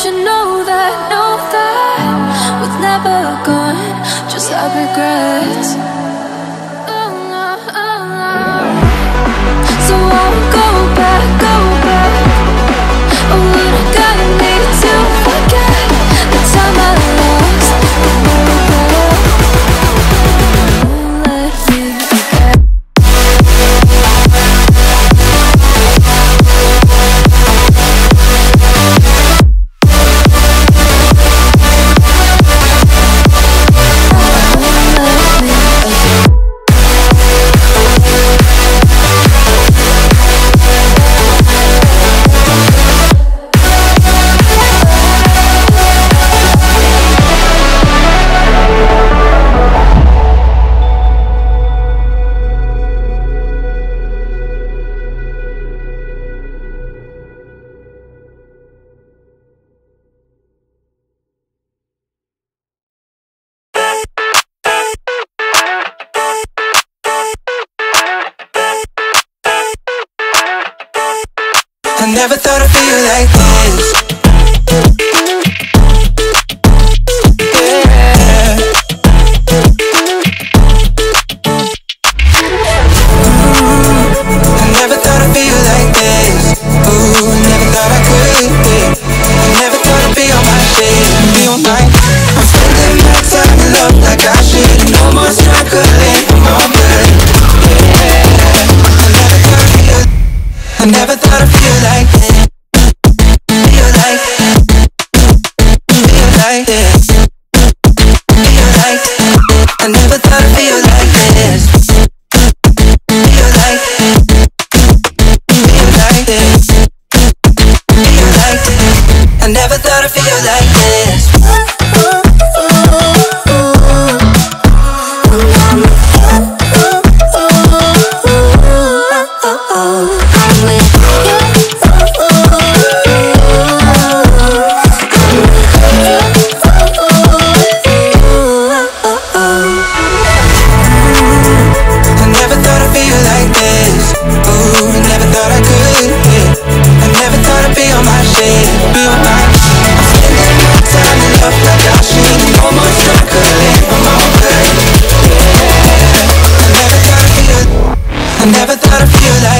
should know that was never gone, just have regrets. So I'll go back. Oh, what I gotta need to forget the time I lost, the more regret. Let me forget. I never thought I'd feel like this. Yeah. I never thought I'd feel like this. Ooh, never thought I could. I never thought I'd be on my shit, be on my. I'm spending my time in love like I should. No more struggling, I'm all good. Yeah. I never thought I'd feel like this. Feel like this. Feel like this. Feel like this. I never thought I'd feel like this. Feel like this. Feel like this. Feel like this. I never thought I'd feel like this. I never thought I'd feel like